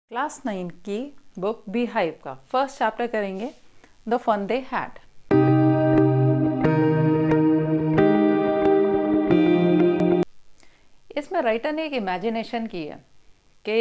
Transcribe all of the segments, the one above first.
Class 9 की book Beehive का first chapter करेंगे द फन दे हैड। इसमें राइटर ने एक इमेजिनेशन की है कि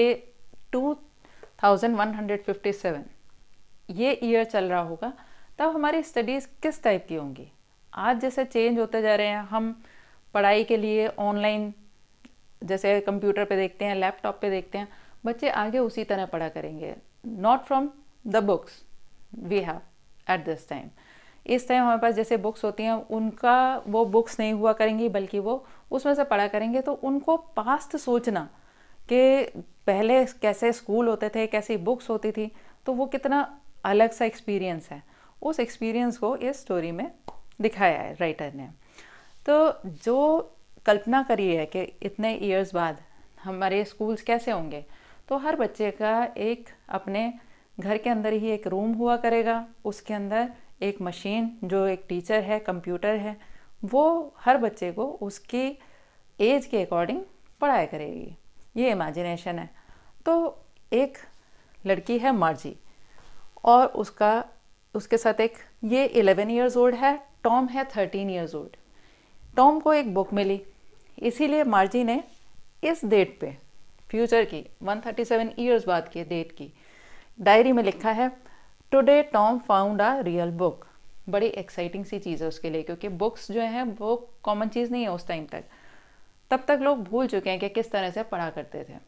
2157 ये ईयर चल रहा होगा, तब हमारी स्टडीज़ किस टाइप की होंगी। आज जैसे चेंज होते जा रहे हैं, हम पढ़ाई के लिए ऑनलाइन जैसे कंप्यूटर पे देखते हैं, लैपटॉप पे देखते हैं, बच्चे आगे उसी तरह पढ़ा करेंगे, not from the books we have at this time. इस टाइम हमारे पास जैसे बुक्स होती हैं, उनका वो बुक्स नहीं हुआ करेंगी, बल्कि वो उसमें से पढ़ा करेंगे। तो उनको पास्ट सोचना कि पहले कैसे स्कूल होते थे, कैसी बुक्स होती थी, तो वो कितना अलग सा एक्सपीरियंस है। उस एक्सपीरियंस को इस स्टोरी में दिखाया है राइटर ने। तो जो कल्पना करी है कि इतने ईयर्स बाद हमारे स्कूल्स कैसे होंगे, तो हर बच्चे का एक अपने घर के अंदर ही एक रूम हुआ करेगा, उसके अंदर एक मशीन जो एक टीचर है, कंप्यूटर है, वो हर बच्चे को उसकी एज के अकॉर्डिंग पढ़ाया करेगी। ये इमेजिनेशन है। तो एक लड़की है मार्जी, और उसके साथ एक ये 11 ईयर्स ओल्ड है, टॉम है 13 ईयर्स ओल्ड। टॉम को एक बुक मिली, इसीलिए मार्जी ने इस डेट पे, फ्यूचर की 137 ईयर्स बाद की डेट की डायरी में लिखा है, today Tom found a real book. बड़ी एक्साइटिंग सी चीज़ है उसके लिए, क्योंकि बुक्स जो हैं वो कॉमन चीज़ नहीं है उस टाइम तक। तब तक लोग भूल चुके हैं कि किस तरह से पढ़ा करते थे।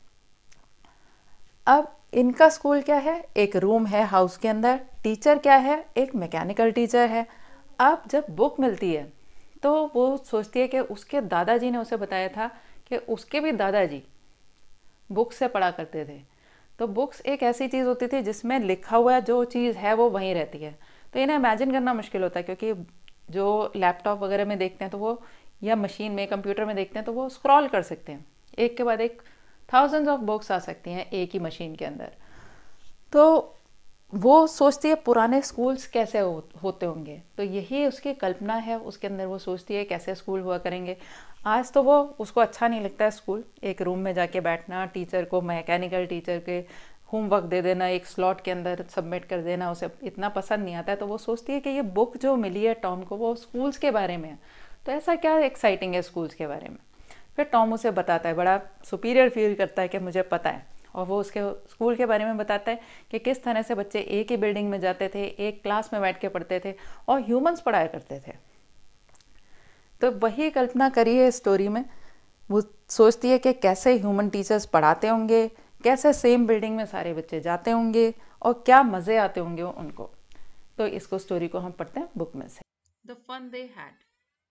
अब इनका स्कूल क्या है, एक रूम है हाउस के अंदर, टीचर क्या है, एक मैकेनिकल टीचर है। अब जब बुक मिलती है तो वो सोचती है कि उसके दादाजी ने उसे बताया था कि उसके भी दादाजी बुक्स से पढ़ा करते थे। तो बुक्स एक ऐसी चीज़ होती थी जिसमें लिखा हुआ जो चीज़ है वो वहीं रहती है। तो इन्हें इमेजिन करना मुश्किल होता है, क्योंकि जो लैपटॉप वगैरह में देखते हैं तो वो, या मशीन में, कंप्यूटर में देखते हैं तो वो स्क्रॉल कर सकते हैं, एक के बाद एक थाउजेंड्स ऑफ बुक्स आ सकती हैं एक ही मशीन के अंदर। तो वो सोचती है पुराने स्कूल्स कैसे होते होंगे, तो यही उसकी कल्पना है। उसके अंदर वो सोचती है कैसे स्कूल हुआ करेंगे। आज तो वो उसको अच्छा नहीं लगता है स्कूल, एक रूम में जाके बैठना, टीचर को, मैकेनिकल टीचर के होमवर्क दे देना, एक स्लॉट के अंदर सबमिट कर देना, उसे इतना पसंद नहीं आता है। तो वो सोचती है कि ये बुक जो मिली है टॉम को, वो स्कूल्स के बारे में है, तो ऐसा क्या एक्साइटिंग है स्कूल्स के बारे में। फिर टॉम उसे बताता है, बड़ा सुपीरियर फील करता है कि मुझे पता है, और वो उसके स्कूल के बारे में बताता है कि किस तरह से बच्चे एक ही बिल्डिंग में जाते थे, एक क्लास में बैठ के पढ़ते थे, और ह्यूमंस पढ़ाया करते थे। तो वही कल्पना करी है स्टोरी में। वो सोचती है कि कैसे ह्यूमन टीचर्स पढ़ाते होंगे, कैसे सेम बिल्डिंग में सारे बच्चे जाते होंगे, और क्या मज़े आते होंगे उनको। तो इसको, स्टोरी को हम पढ़ते हैं बुक में से। The fun they had.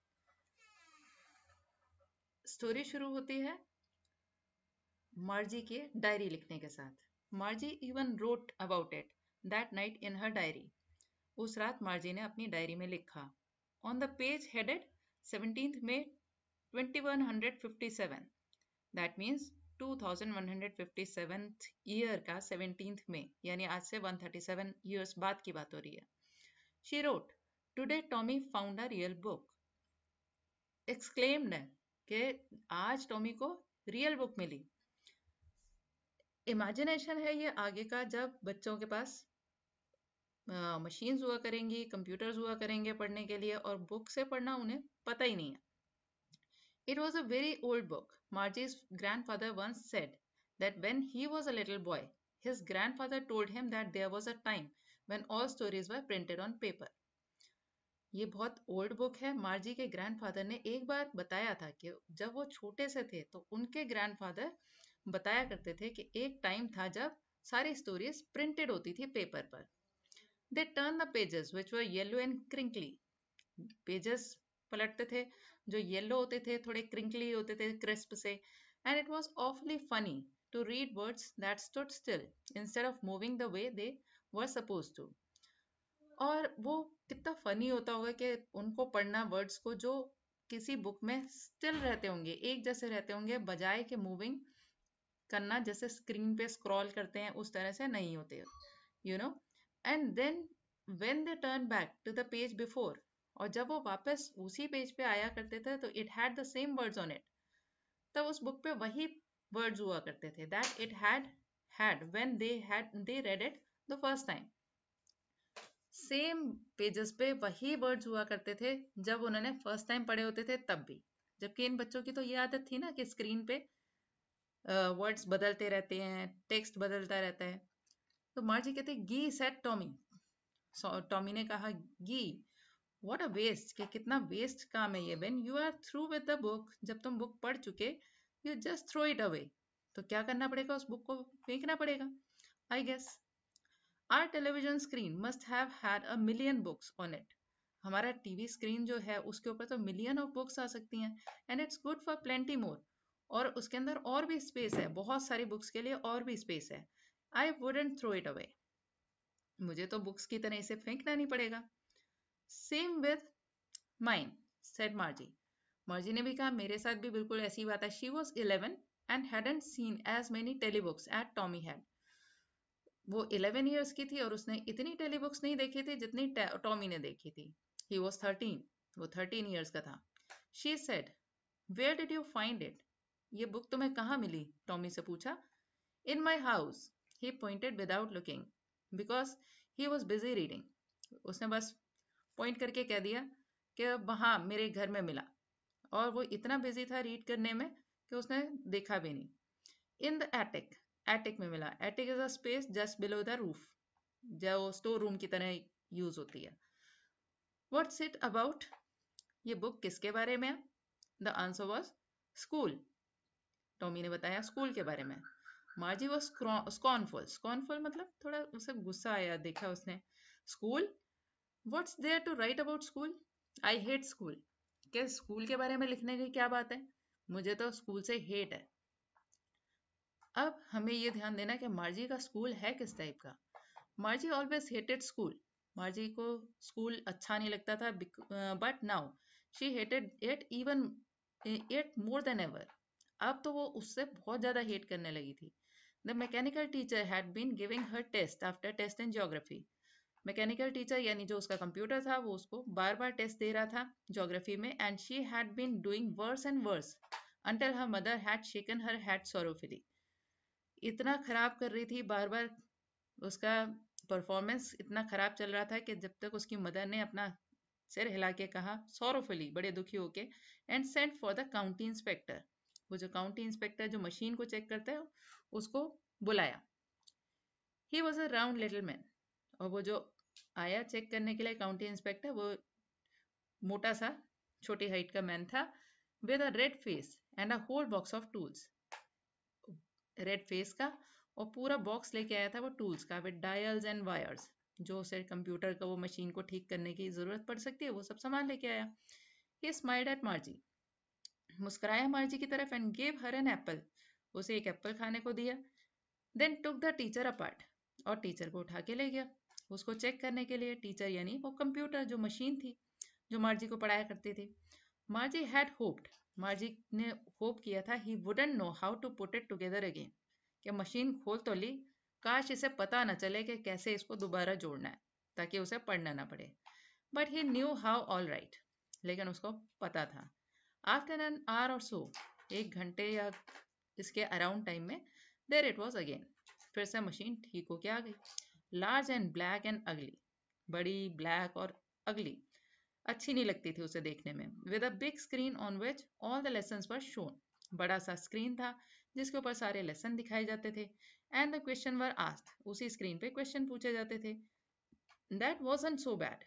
Story शुरू होती है मार्जी के डायरी लिखने के साथ। Margie even wrote about it that night in her diary. उस रात मार्जी ने अपनी डायरी में लिखा, on the page headed 17th May 2157, that means 2157th year का 17th May, यानी आज से 137 ईयर्स बाद की बात हो रही है। She wrote, today Tommy found a real book. Exclaimed है कि आज टॉमी को रियल बुक मिली। इमेजिनेशन है ये आगे का, जब बच्चों के पास मशीन्स हुआ करेंगी, कंप्यूटर्स हुआ करेंगे पढ़ने के लिए, और बुक से पढ़ना उन्हें पता ही नहीं है। It was a very old book. Margie's grandfather once said that when he was a little boy, his grandfather told him that there was a time when all stories were printed on paper. ये बहुत old book है। Margie के grandfather ने एक बार बताया था कि जब वो छोटे से थे तो उनके ग्रैंडफादर बताया करते थे कि एक टाइम था जब सारी स्टोरीज प्रिंटेड होती थी पेपर पर। They turn the pages which were yellow and crinkly. Pages पलटते थे जो येलो होते थे, थोड़े क्रिंकली होते थे क्रिस्प से, and it was awfully funny to read words that stood still instead of moving the way they were suppose to. और वो कितना फनी होता होगा कि उनको पढ़ना वर्ड्स को जो किसी बुक में स्टिल रहते होंगे, एक जैसे रहते होंगे, बजाय के मूविंग करना जैसे स्क्रीन पे स्क्रॉल करते हैं उस तरह से नहीं होते, you know. And then when they turn back to the page before, और जब वो वापस उसी पेज पे आया करते थे तो it had the same words on it. तब उस बुक पे वही वर्ड्स हुआ करते थे that it had had when they read it the first time. Same pages पे वही वर्ड्स हुआ करते थे जब उन्होंने फर्स्ट टाइम पढ़े होते थे तब भी, जबकि इन बच्चों की तो ये आदत थी ना कि स्क्रीन पे वर्ड्स बदलते रहते हैं, टेक्स्ट बदलता रहता है। तो मार्जी कहते गी सेड टॉमी, टॉमी ने कहा गी, व्हाट अ वेस्ट, कि कितना वेस्ट काम है ये। When you are through with the book, जब तुम बुक पढ़ चुके, you just throw it away, तो क्या करना पड़ेगा, उस बुक को फेंकना पड़ेगा। I guess our television screen must have had a million books on it, हमारा टीवी स्क्रीन जो है उसके ऊपर तो मिलियन ऑफ बुक्स आ सकती हैं, and it's good for plenty more, और उसके अंदर और भी स्पेस है, बहुत सारी बुक्स के लिए और भी स्पेस है। I wouldn't throw it away, मुझे तो बुक्स की तरह इसे फेंकना नहीं पड़ेगा। Same with mine said Margie, Margie ने भी कहा मेरे साथ भी बिल्कुल ऐसी बात है। She was 11 and hadn't seen as many telebooks at Tommy had, वो 11 ईयर्स की थी और उसने इतनी टेलीबुक्स नहीं देखी थी जितनी टॉमी ने देखी थी। ही वॉज 13, वो 13 ईयर्स का था। She said where did you find it, ये बुक तुम्हें कहाँ मिली, टॉमी से पूछा। In my house, he pointed without looking because he was busy reading, उसने बस पॉइंट करके कह दिया कि वहाँ मेरे घर में मिला, और वो इतना बिजी था रीड करने में कि उसने देखा भी नहीं। इन द एटिक, एटिक में मिला, attic is a space just below the roof, जो स्टोर रूम की तरह यूज होती है। व्हाट्स इट अबाउट, ये बुक किसके बारे में है। The answer was school, Tommy ने बताया स्कूल के बारे में। मार्जी वॉज स्कॉर्नफुल, स्कॉर्नफुल मतलब थोड़ा उसे गुस्सा आया, देखा उसने school, what's there to write about school, I hate school, क्या स्कूल के बारे में लिखने की क्या बात है, मुझे तो स्कूल से हेट है। अब हमें ये ध्यान देना कि मार्जी का स्कूल है किस टाइप का। Margie always hated school, Margie को स्कूल अच्छा नहीं लगता था, but now she hated it even it more than ever, अब तो वो उससे बहुत ज्यादा हेट करने लगी थी। The mechanical teacher had been giving her test after test in geography, mechanical teacher यानी जो उसका कंप्यूटर था वो उसको बार बार टेस्ट दे रहा था ज्योग्राफी में, and she had been doing worse and worse until her mother had shaken her head sorrowfully, इतना खराब कर रही थी बार बार, उसका परफॉर्मेंस इतना खराब चल रहा था कि जब तक उसकी मदर ने अपना सिर हिला के कहा सॉरोफुली, बड़े दुखी होके, and sent for the county inspector, वो जो काउंटी इंस्पेक्टर जो मशीन को चेक करता है उसको बुलाया। He was a round little man, और वो जो आया चेक करने के लिए काउंटी इंस्पेक्टर, वो मोटा सा छोटी हाइट का मैन था, with a red face and a whole box of tools, red face का और पूरा बॉक्स लेके आया था वो टूल्स का, विद डायल्स एंड वायर्स, जो उसे कंप्यूटर का वो मशीन को ठीक करने की जरूरत पड़ सकती है वो सब सामान लेके आया। ही स्माइल्ड एट मार्जी, मुस्कुराया मार्जी की तरफ, and gave her an apple, उसे एक एप्पल खाने को दिया। Then took the teacher apart, और टीचर को उठा के ले गया उसको चेक करने के लिए, टीचर यानी वो कंप्यूटर जो मशीन थी जो मार्जी को पढ़ाया करती थी। मार्जी हैड होप्ड, मार्जी ने होप किया था, he wouldn't know how to put it together again, कि मशीन खोल तो ली, काश इसे पता न चले कि कैसे इसको दोबारा जोड़ना है ताकि उसे पढ़ना ना पड़े। But he knew how all right, लेकिन उसको पता था। आफ्टर एन आवर और सो, एक घंटे या इसके अराउंड टाइम में, देयर इट वॉज अगेन, फिर से मशीन ठीक होके आ गई। लार्ज एंड ब्लैक एंड अगली, बड़ी ब्लैक और अगली, अच्छी नहीं लगती थी उसे देखने में। With a big screen on which all the lessons were shown, बड़ा सा स्क्रीन था जिसके ऊपर सारे लेसन दिखाए जाते थे, and the question were asked, उसी स्क्रीन पे क्वेश्चन पूछे जाते थे। दैट वाजंट सो बैड,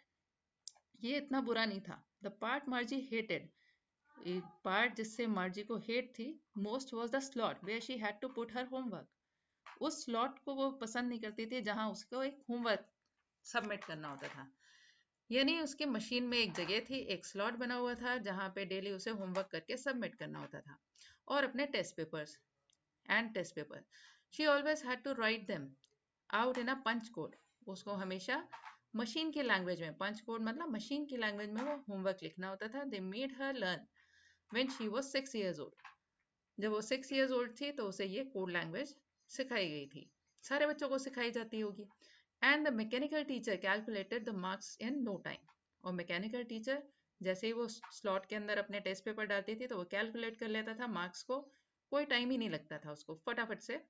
ये इतना बुरा नहीं था। द पार्ट मार्जी हेटेड, एक पार्ट जिससे मार्जी को हेट थी most was the slot where she had to put her homework, उस स्लॉट को वो पसंद नहीं करती थी जहां उसको एक होमवर्क सबमिट करना होता था। यानी उसकी मशीन में एक जगह थी, एक स्लॉट बना हुआ था जहां पे डेली उसे होमवर्क करके सबमिट करना होता था, और अपने test papers and test paper, she always had to write them out in a punch code, उसको हमेशा मशीन की लैंग्वेज में, पंच कोड मतलब मशीन की लैंग्वेज में वो होमवर्क लिखना होता था। They made her learn when she was 6 years old, जब वो 6 इयर्स ओल्ड थी तो उसे ये कोड लैंग्वेज सिखाई गई थी, सारे बच्चों को सिखाई जाती होगी। And the mechanical teacher calculated the marks in no time, और मैकेनिकल टीचर जैसे ही वो स्लॉट के अंदर अपने टेस्ट पेपर डालती थी तो वो कैलकुलेट कर लेता था मार्क्स को, कोई टाइम ही नहीं लगता था उसको, फटाफट से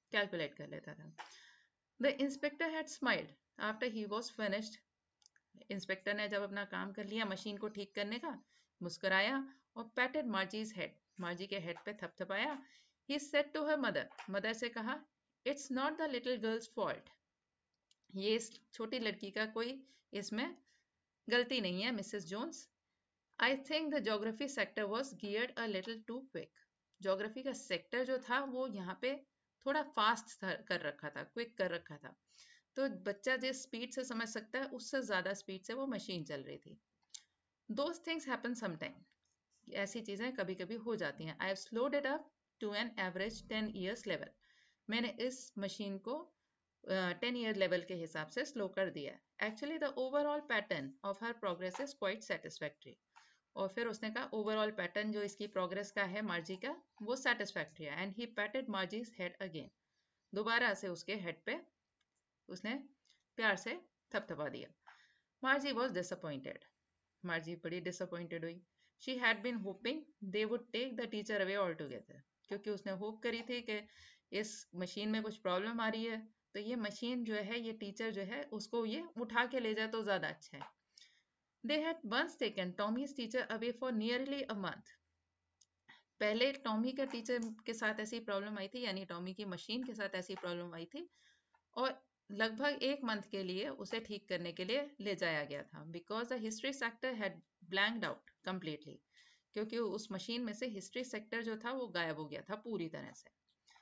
कैलकुलेट कर लेता था। The inspector had smiled after he was finished. Inspector ने जब अपना काम कर लिया मशीन को ठीक करने का, मुस्कुराया और पैटेड मार्जीज हेड, मार्जी के हेड पे थपथपाया। He said to her mother, mother से कहा, it's not the little girl's fault, ये इस छोटी लड़की का कोई इसमें गलती नहीं है Mrs Jones. I think the geography sector was geared a little too quick. Geography का सेक्टर जो था वो यहाँ पे थोड़ा फास्ट कर रखा था, क्विक कर रखा था। तो बच्चा जिस स्पीड से समझ सकता है उससे ज्यादा स्पीड से वो मशीन चल रही थी। दोज थिंग्स हैपन समटाइम, ऐसी चीजें कभी कभी हो जाती हैं। I have slowed it up to an average 10 years level, मैंने इस मशीन को 10 ईयर लेवल के हिसाब से स्लो कर दिया। Actually the overall pattern of her progress is quite satisfactory. और फिर उसने कहा ओवरऑल पैटर्न जो इसकी प्रोग्रेस का है मार्जी का, वो सेटिस्फैक्ट्री है। And he patted Margie's head again, दोबारा से उसके हेड पे उसने प्यार से थपथपा दिया। मार्जी वॉज डिसअपॉइंटेड, मार्जी बड़ी डिसअपॉइंटेड हुई। She had been hoping they would take the teacher away all together, क्योंकि उसने होप करी थी कि इस मशीन में कुछ प्रॉब्लम आ रही है तो ये मशीन जो है, ये टीचर जो है उसको ये उठा के ले जाए तो ज्यादा अच्छा है। They had once taken Tommy's teacher away for nearly a month. पहले टॉमी के टीचर के साथ ऐसी प्रॉब्लम आई थी, यानी टॉमी की मशीन के साथ ऐसी प्रॉब्लम आई थी और लगभग 1 मंथ के लिए उसे ठीक करने के लिए ले जाया गया था। Because the history sector had blanked out completely, क्योंकि उस मशीन में से हिस्ट्री सेक्टर जो था वो गायब हो गया था पूरी तरह से।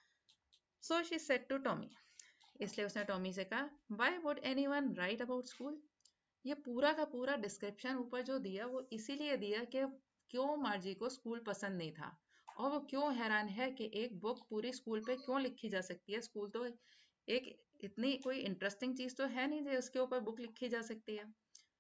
So she said to Tommy, इसलिए उसने टॉमी से कहा, why would anyone write about school. ये पूरा का पूरा डिस्क्रिप्शन ऊपर जो दिया वो इसीलिए दिया कि क्यों मार्जी को स्कूल पसंद नहीं था और वो क्यों हैरान है कि एक बुक पूरी स्कूल पे क्यों लिखी जा सकती है। स्कूल तो एक इतनी कोई इंटरेस्टिंग चीज तो है नहीं जो उसके ऊपर बुक लिखी जा सकती है।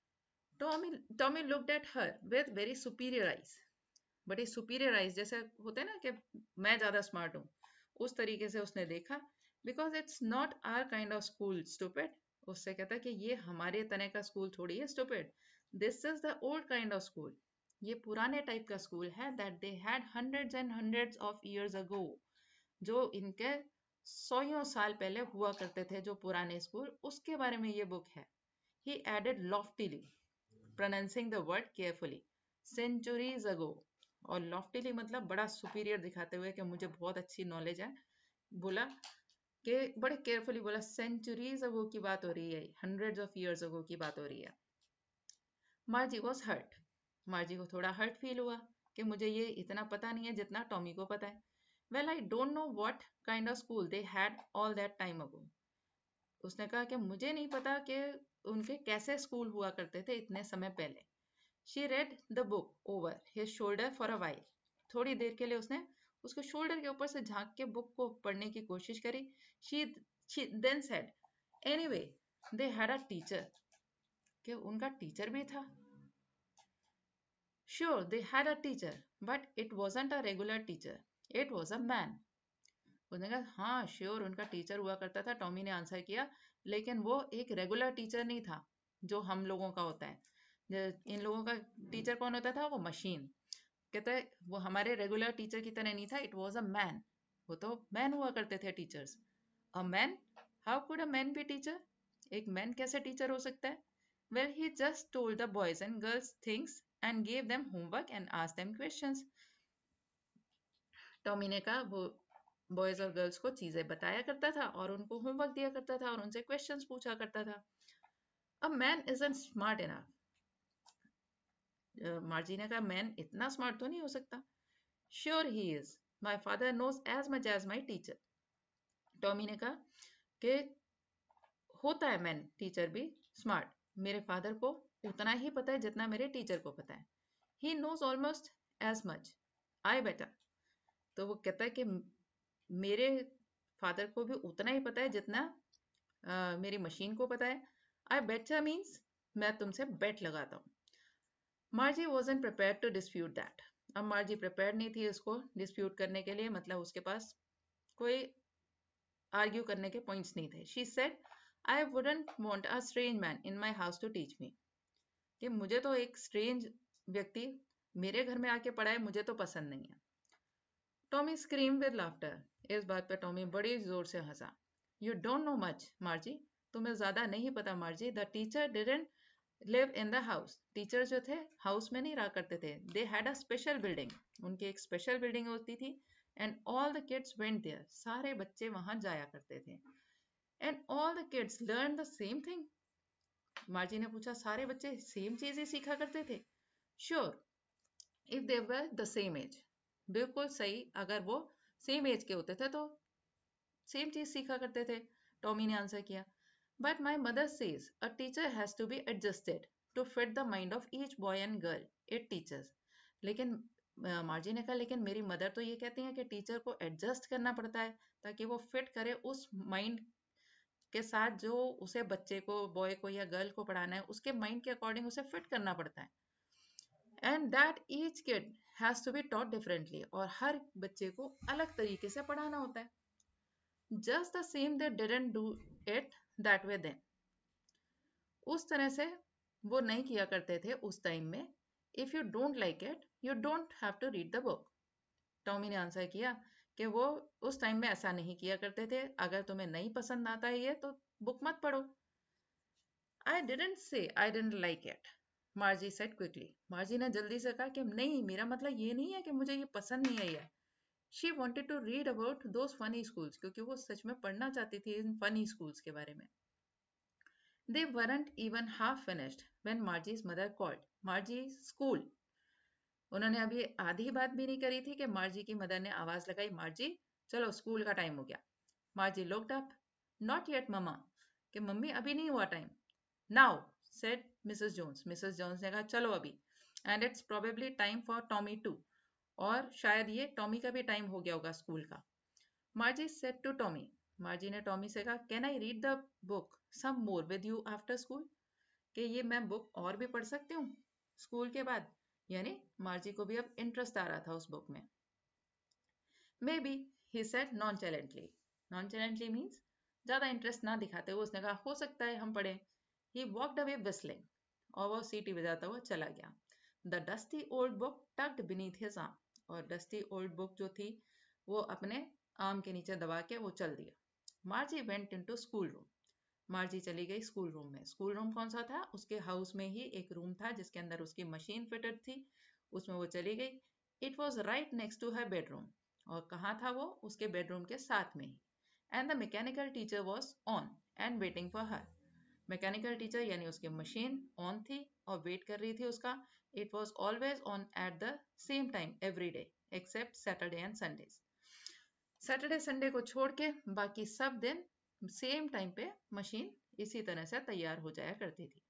Tommy looked at her with very superior eyes, बड़ी सुपीरियर आइज, जैसे होते हैं ना कि मैं ज्यादा स्मार्ट हूँ, उस तरीके से उसने देखा। Because it's not our kind of school stupid, उससे कहता है कि ये हमारे तरह का स्कूल थोड़ी है stupid, this is the old kind of school, ये पुराने टाइप का स्कूल है that they had hundreds and hundreds of years ago, जो इनके 100 साल पहले हुआ करते थे जो पुराने स्कूल, उसके बारे में ये बुक है। He added loftily, pronouncing the word carefully, centuries ago. और लॉफ्टीली मतलब बड़ा सुपीरियर दिखाते हुए कि मुझे बहुत अच्छी नॉलेज है, बोला कि बड़े केयरफुली बोला सेंचुरीज अगो की बात हो रही है, हंड्रेड्स ऑफ इयर्स अगो की बात हो रही है। मार्जी वॉज हर्ट, मार्जी को थोड़ा हर्ट फील हुआ कि मुझे ये इतना पता नहीं है जितना टॉमी को पता है। Well I don't know what kind of school they had all that time ago, उसने कहा कि मुझे नहीं पता कि उनके कैसे स्कूल हुआ करते थे इतने समय पहले। She read the book over his shoulder for a while, थोड़ी देर के लिए उसने उसके शोल्डर के ऊपर से झांक के बुक को पढ़ने की कोशिश करी। She then said, anyway they had a teacher, कि उनका टीचर भी था। Sure they had a teacher but it wasn't a regular teacher, it was a man. उसने कहा हाँ श्योर उनका टीचर हुआ करता था, टॉमी ने आंसर किया, लेकिन वो एक रेगुलर टीचर नहीं था जो हम लोगों का होता है। इन लोगों का टीचर कौन होता था, वो मशीन। कहता है वो हमारे रेगुलर टीचर की तरह नहीं था, इट वॉज अ मैन, वो तो मैन हुआ करते थे teachers. A man, how could a man be teacher, एक मैन कैसे टीचर हो सकता है। Well he just told the boys and girls things and gave them homework and asked them questions. Tommy ने कहा वो बॉयज और गर्ल्स को चीजें बताया करता था और उनको होमवर्क दिया करता था और उनसे क्वेश्चंस पूछा करता था। A man isn't smart enough, Margie ने कहा मैन इतना स्मार्ट तो नहीं हो सकता। Sure he is, my father knows as much as my teacher. Tommy ने कहा कि होता है मैन टीचर भी स्मार्ट, मेरे फादर को उतना ही पता है जितना मेरे टीचर को पता है। He knows almost as much, I betcha. तो वो कहता है कि मेरे फादर को भी उतना ही पता है जितना मेरी मशीन को पता है। आई बेटर मीन्स मैं तुमसे बेट लगाता हूँ। Margie wasn't prepared to dispute that, अब मार्जी प्रिपेयर नहीं थी उसको डिस्प्यूट करने के लिए, मतलब उसके पास कोई आर्ग्यू करने के पॉइंट्स नहीं थे। She said, I wouldn't want a strange man in my house to teach me, कि मुझे तो एक स्ट्रेंज व्यक्ति मेरे घर में आके पढ़ाए मुझे तो पसंद नहीं है। टॉमी स्क्रीम विद लाफ्टर, इस बात पे टॉमी बड़ी जोर से हंसा। You don't know much Margie, तुम्हें ज्यादा नहीं पता Margie. The teacher didn't live in the house, teacher जो थे हाउस में नहीं रहा करते थे। They had a special building, उनकी एक स्पेशल बिल्डिंग होती थी। And all the kids went there, सारे बच्चे वहां जाया करते थे। And all the kids learn the same thing, Margie ने पूछा सारे बच्चे सेम चीज ही सीखा करते थे? Sure, if they were the same age, बिल्कुल सही, अगर वो सेम एज के होते थे तो सेम चीज सीखा करते थे, टॉमी ने आंसर किया। But my mother says a teacher has to be adjusted to fit the mind of each boy and girl it teachers. लेकिन मार्जी ने कहा लेकिन मेरी मदर तो ये कहती हैं कि टीचर को एडजस्ट करना पड़ता है ताकि वो फिट करे उस माइंड के साथ जो उसे बच्चे को, बॉय को या गर्ल को पढ़ाना है, उसके माइंड के अकॉर्डिंग उसे फिट करना पड़ता है। And that each kid has to be taught differently, और हर बच्चे को अलग तरीके से पढ़ाना होता है। Just the same they didn't do it that way then, उस तरह से वो नहीं किया करते थे उस टाइम में। If you don't like it you don't have to read the book, Tommy ने आंसर किया कि वो उस टाइम में ऐसा नहीं किया करते थे। अगर तुम्हें नहीं पसंद आता है ये तो बुक मत पढ़ो। I didn't say I didn't like it, Margie said quickly, Margie ने जल्दी से कहा कि नहीं, मेरा मतलब ये नहीं है कि मुझे ये पसंद नहीं आई है। She wanted to read about those funny schools, क्योंकि वो सच में पढ़ना चाहती थी इन फनी स्कूल्स के बारे में। They weren't even half finished when Margie's mother called. Margie's school. उन्होंने अभी आधी बात भी नहीं करी थी कि मार्जी की मदर ने आवाज लगाई, मार्जी चलो स्कूल का टाइम हो गया। मार्जी looked up. Not yet मम्मा, कि मम्मी अभी नहीं हुआ time. Now said Mrs. Jones. Mrs. Jones ने कहा चलो अभी, and it's probably time for Tommy too. और शायद ये टॉमी का भी टाइम हो गया होगा स्कूल का। मार्जी said to Tommy. मार्जी ने टॉमी से कहा can I read the book some more with you after school, कि ये मैं बुक और भी पढ़ सकती हूँ स्कूल के बाद। यानी मार्जी को भी अब इंटरेस्ट आ रहा था उस बुक में। Maybe, he said nonchalantly. Nonchalantly means ज्यादा इंटरेस्ट ना दिखाते हुए उसने कहा हो सकता है हम पढ़ें। ही वॉकड अवे whistling, और वो सीटी बजाता हुआ चला गया। The dusty old book tucked beneath his arm, और डस्टी ओल्ड बुक जो थी वो अपने आर्म के नीचे दबा के वो चल दिया। Margie went into school room, Margie चली गई स्कूल रूम में। स्कूल रूम कौन सा था? उसके हाउस में ही एक रूम था जिसके अंदर उसकी मशीन फिटेड थी, उसमें वो चली गई। It was right next to her bedroom, और कहाँ था वो? उसके बेडरूम के साथ में ही। And the mechanical teacher was on and waiting for her, mechanical teacher यानी उसकी मशीन ऑन थी और वेट कर रही थी उसका। It was always on at the same time every day except Saturday and Sundays, Saturday Sunday को छोड़ के बाकी सब दिन सेम टाइम पे मशीन इसी तरह से तैयार हो जाया करती थी।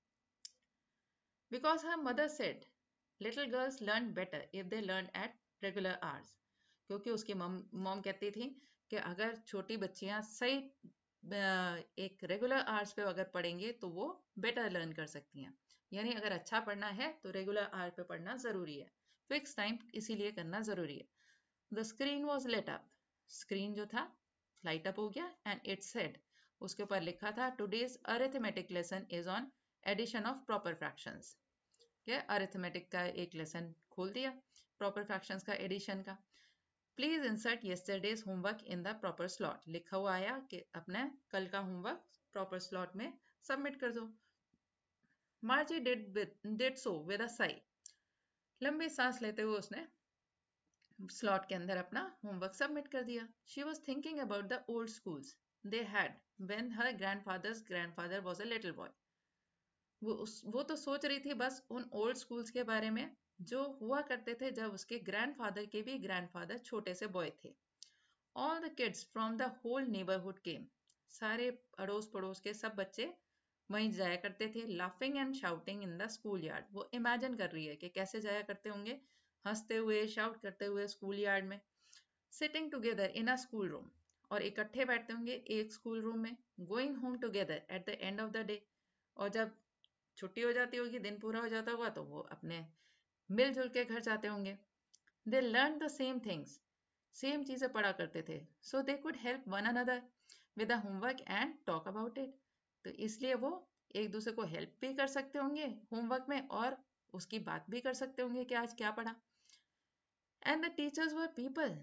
बिकॉज हर mother said little girls learn better if they learn at regular hours, क्योंकि उसकी मॉम कहती थी कि अगर छोटी बच्चियां सही एक रेगुलर आवर्स पे अगर पढ़ेंगे तो वो बेटर लर्न कर सकती हैं। यानी अगर अच्छा पढ़ना है तो रेगुलर आवर पे पढ़ना जरूरी है, फिक्स टाइम इसीलिए करना जरूरी है। The screen was lit up, screen जो था लाइट अप हो गया। एंड इट सेड, उसके ऊपर लिखा था today's arithmetic lesson is on addition of proper fractions, के अरिथमेटिक का एक लेसन खोल दिया, प्रॉपर फ्रैक्शंस का एडिशन का। Please insert yesterday's homework in the proper slot, लिखा हुआ आया कि अपने कल का होमवर्क प्रॉपर स्लॉट में सबमिट कर दो। Margie did so with a sigh, लंबी सांस लेते हुए उसने स्लॉट के अंदर अपना होमवर्क सबमिट कर दिया। She was thinking about the old schools they had when her grandfather was a little boy, वो तो सोच रही थी बस उन ओल्ड स्कूल्स के बारे में जो हुआ करते थे जब उसके ग्रैंडफादर के भी ग्रैंडफादर छोटे से बॉय थे। All the kids from the whole neighbourhood came, सारे अड़ोस पड़ोस के सब बच्चे वहीं जाया करते थे। Laughing and shouting in the school yard, वो इमेजिन कर रही है कि कैसे जाया करते होंगे, हंसते हुए शाउट करते हुए स्कूल यार्ड में। Sitting together in a school room, और इकट्ठे बैठते होंगे एक स्कूल रूम में। Going home together at the end of the day, और जब छुट्टी हो जाती होगी, दिन पूरा हो जाता होगा, तो वो अपने मिलजुल के घर जाते होंगे। They learn the same things, same चीजें पढ़ा करते थे। So they could help one another with the homework and talk about it, तो इसलिए वो एक दूसरे को हेल्प भी कर सकते होंगे होमवर्क में और उसकी बात भी कर सकते होंगे कि आज क्या पढ़ा। And the teachers were people,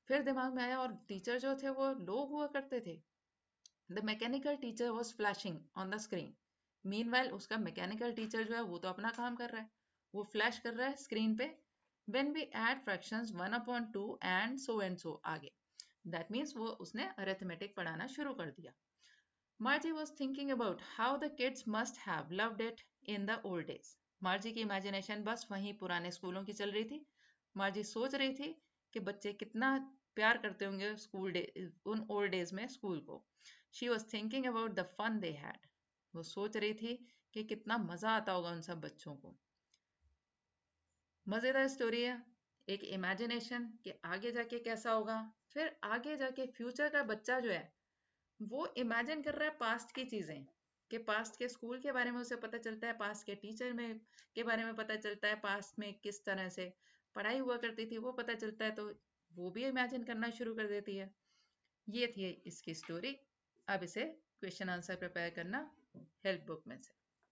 फिर दिमाग में आया और टीचर जो थे वो लोग हुआ करते थे। The mechanical teacher was flashing on the screen. Meanwhile उसका मैकेनिकल टीचर जो है वो तो अपना काम कर रहा है, वो फ्लैश कर रहा है स्क्रीन पे, when we add fractions 1/2 and so आगे। दैट मीन्स वो उसने अरिथमेटिक पढ़ाना शुरू कर दिया। Margie was thinking about how the kids must have loved it in the old days. मार्जी की इमेजिनेशन बस वहीं पुराने स्कूलों की चल रही थी। मार्जी सोच रही थी कि बच्चे कितना प्यार करते होंगे स्कूल डे, उन ओल्ड डेज में स्कूल को। She was thinking about the fun they had. वो सोच रही थी कि कितना मजा आता होगा उन सब बच्चों को। मजेदार स्टोरी है, एक इमेजिनेशन कि आगे जाके कैसा होगा। फिर आगे जाके फ्यूचर का बच्चा जो है वो इमेजिन कर रहा है पास्ट की चीजें, कि पास्ट के स्कूल के बारे में उसे पता चलता है, पास्ट के टीचर में के बारे में पता चलता है, पास्ट में किस तरह से पढ़ाई हुआ करती थी वो पता चलता है, तो वो भी इमेजिन करना शुरू कर देती है। ये थी इसकी स्टोरी। अब इसे क्वेश्चन आंसर प्रिपेयर करना हेल्प बुक में से।